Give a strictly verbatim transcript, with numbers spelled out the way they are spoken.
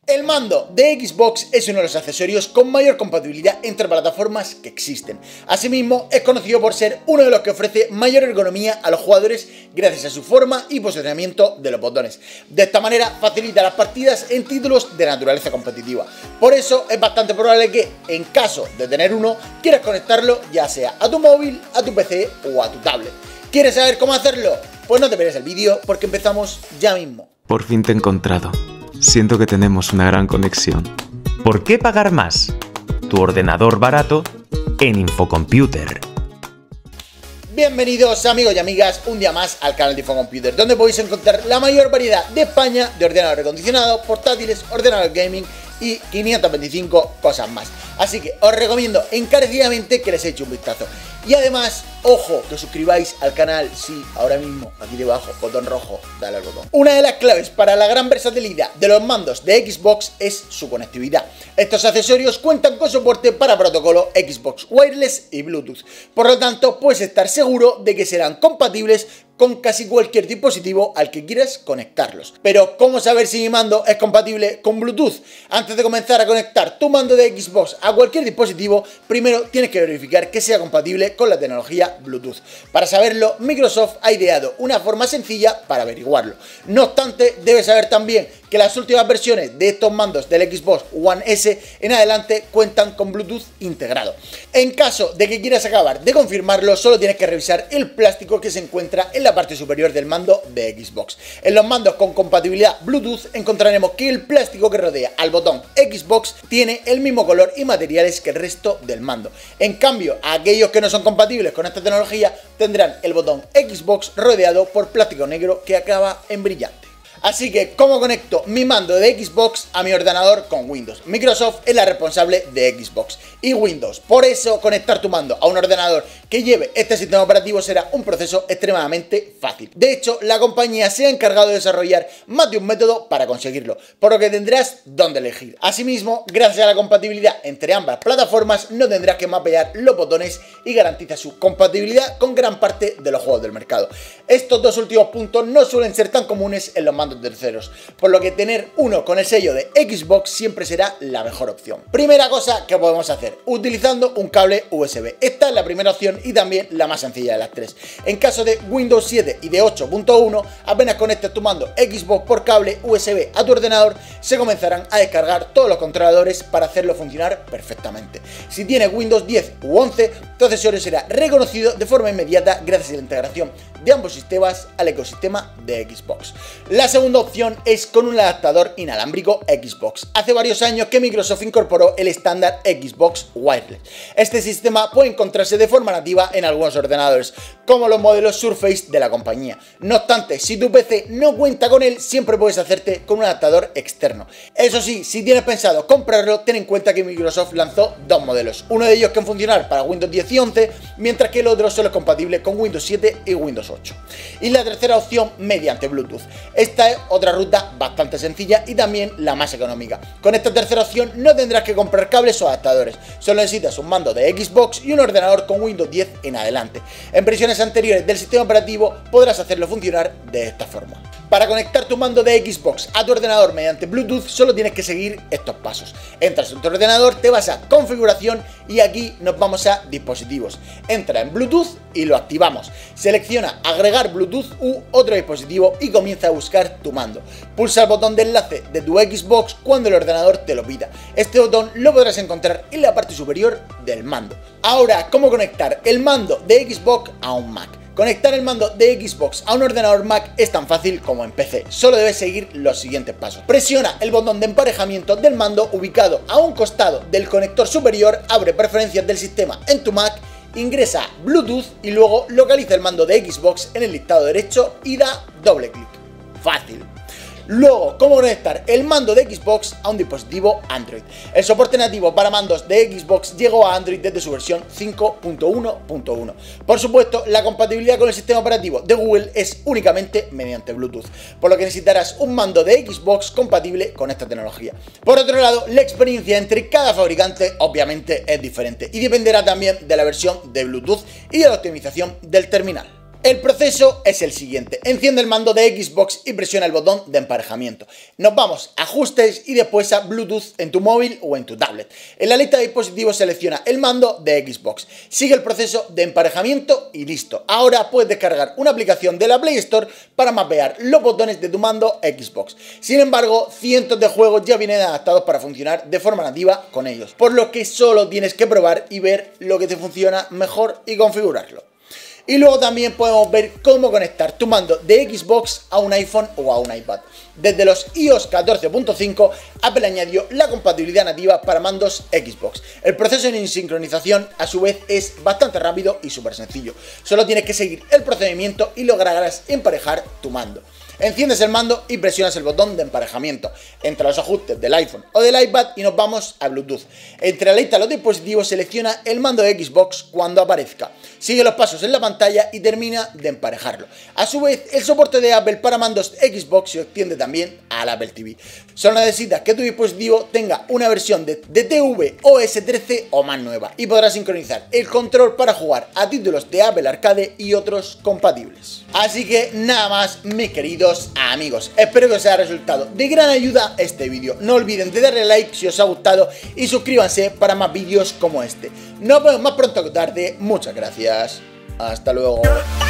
El mando de Xbox es uno de los accesorios con mayor compatibilidad entre plataformas que existen. Asimismo, es conocido por ser uno de los que ofrece mayor ergonomía a los jugadores gracias a su forma y posicionamiento de los botones. De esta manera facilita las partidas en títulos de naturaleza competitiva. Por eso es bastante probable que, en caso de tener uno, quieras conectarlo ya sea a tu móvil, a tu P C o a tu tablet. ¿Quieres saber cómo hacerlo? Pues no te pierdas el vídeo porque empezamos ya mismo. Por fin te he encontrado. Siento que tenemos una gran conexión. ¿Por qué pagar más? Tu ordenador barato en Infocomputer. Bienvenidos amigos y amigas un día más al canal de Infocomputer, donde podéis encontrar la mayor variedad de España de ordenadores acondicionados, portátiles, ordenadores gaming y quinientas veinticinco cosas más. Así que os recomiendo encarecidamente que les echéis un vistazo. Y además, ojo, que os suscribáis al canal, sí, ahora mismo, aquí debajo, botón rojo, dale al botón. Una de las claves para la gran versatilidad de los mandos de Xbox es su conectividad. Estos accesorios cuentan con soporte para protocolo Xbox Wireless y Bluetooth. Por lo tanto, puedes estar seguro de que serán compatibles con casi cualquier dispositivo al que quieras conectarlos. Pero, ¿cómo saber si mi mando es compatible con Bluetooth? Antes de comenzar a conectar tu mando de Xbox a cualquier dispositivo, primero tienes que verificar que sea compatible con la tecnología Bluetooth. Para saberlo, Microsoft ha ideado una forma sencilla para averiguarlo. No obstante, debes saber también que las últimas versiones de estos mandos del Xbox One S en adelante cuentan con Bluetooth integrado. En caso de que quieras acabar de confirmarlo, solo tienes que revisar el plástico que se encuentra en la parte superior del mando de Xbox. En los mandos con compatibilidad Bluetooth encontraremos que el plástico que rodea al botón Xbox tiene el mismo color y materiales que el resto del mando. En cambio, aquellos que no son compatibles con esta tecnología tendrán el botón Xbox rodeado por plástico negro que acaba en brillante. Así que, ¿cómo conecto mi mando de Xbox a mi ordenador con Windows? Microsoft es la responsable de Xbox y Windows. Por eso, conectar tu mando a un ordenador que lleve este sistema operativo será un proceso extremadamente fácil. De hecho, la compañía se ha encargado de desarrollar más de un método para conseguirlo, por lo que tendrás dónde elegir. Asimismo, gracias a la compatibilidad entre ambas plataformas, no tendrás que mapear los botones y garantiza su compatibilidad con gran parte de los juegos del mercado. Estos dos últimos puntos no suelen ser tan comunes en los mandos terceros, por lo que tener uno con el sello de Xbox siempre será la mejor opción. Primera cosa que podemos hacer, utilizando un cable U S B. Esta es la primera opción y también la más sencilla de las tres. En caso de Windows siete y de ocho punto uno, apenas conectes tu mando Xbox por cable U S B a tu ordenador, se comenzarán a descargar todos los controladores para hacerlo funcionar perfectamente. Si tienes Windows diez u once, tu accesorio será reconocido de forma inmediata gracias a la integración de ambos sistemas al ecosistema de Xbox. La segunda opción es con un adaptador inalámbrico Xbox. Hace varios años que Microsoft incorporó el estándar Xbox Wireless. Este sistema puede encontrarse de forma nativa en algunos ordenadores, como los modelos Surface de la compañía. No obstante, si tu P C no cuenta con él, siempre puedes hacerte con un adaptador externo. Eso sí, si tienes pensado comprarlo, ten en cuenta que Microsoft lanzó dos modelos, uno de ellos que va a funcionar para Windows diez y once, mientras que el otro solo es compatible con Windows siete y Windows ocho. Y la tercera opción, mediante Bluetooth. Esta es otra ruta bastante sencilla y también la más económica. Con esta tercera opción no tendrás que comprar cables o adaptadores, solo necesitas un mando de Xbox y un ordenador con Windows diez en adelante. En versiones anteriores del sistema operativo podrás hacerlo funcionar de esta forma. Para conectar tu mando de Xbox a tu ordenador mediante Bluetooth solo tienes que seguir estos pasos. Entras en tu ordenador, te vas a configuración y aquí nos vamos a dispositivos. Entra en Bluetooth y lo activamos. Selecciona agregar Bluetooth u otro dispositivo y comienza a buscar tu mando. Pulsa el botón de enlace de tu Xbox cuando el ordenador te lo pida. Este botón lo podrás encontrar en la parte superior del mando. Ahora, ¿cómo conectar el mando de Xbox a un Mac? Conectar el mando de Xbox a un ordenador Mac es tan fácil como en P C, solo debes seguir los siguientes pasos. Presiona el botón de emparejamiento del mando ubicado a un costado del conector superior, abre preferencias del sistema en tu Mac, ingresa Bluetooth y luego localiza el mando de Xbox en el listado derecho y da doble clic. Fácil. Luego, ¿cómo conectar el mando de Xbox a un dispositivo Android? El soporte nativo para mandos de Xbox llegó a Android desde su versión cinco punto uno punto uno. Por supuesto, la compatibilidad con el sistema operativo de Google es únicamente mediante Bluetooth, por lo que necesitarás un mando de Xbox compatible con esta tecnología. Por otro lado, la experiencia entre cada fabricante obviamente es diferente y dependerá también de la versión de Bluetooth y de la optimización del terminal. El proceso es el siguiente: enciende el mando de Xbox y presiona el botón de emparejamiento. Nos vamos a ajustes y después a Bluetooth en tu móvil o en tu tablet. En la lista de dispositivos selecciona el mando de Xbox. Sigue el proceso de emparejamiento y listo. Ahora puedes descargar una aplicación de la Play Store para mapear los botones de tu mando Xbox. Sin embargo, cientos de juegos ya vienen adaptados para funcionar de forma nativa con ellos, por lo que solo tienes que probar y ver lo que te funciona mejor y configurarlo. Y luego también podemos ver cómo conectar tu mando de Xbox a un iPhone o a un iPad. Desde los i O S catorce punto cinco, Apple añadió la compatibilidad nativa para mandos Xbox. El proceso de sincronización a su vez es bastante rápido y súper sencillo. Solo tienes que seguir el procedimiento y lograrás emparejar tu mando. Enciendes el mando y presionas el botón de emparejamiento. Entra a los ajustes del iPhone o del iPad y nos vamos a Bluetooth. Entre la lista de los dispositivos selecciona el mando de Xbox cuando aparezca. Sigue los pasos en la pantalla y termina de emparejarlo. A su vez, el soporte de Apple para mandos Xbox se extiende también al Apple T V. Solo necesitas que tu dispositivo tenga una versión de, de T V O S trece o más nueva y podrás sincronizar el control para jugar a títulos de Apple Arcade y otros compatibles. Así que nada más, mis queridos amigos, espero que os haya resultado de gran ayuda este vídeo. No olviden de darle like si os ha gustado y suscríbanse para más vídeos como este. Nos vemos más pronto que tarde, muchas gracias, hasta luego.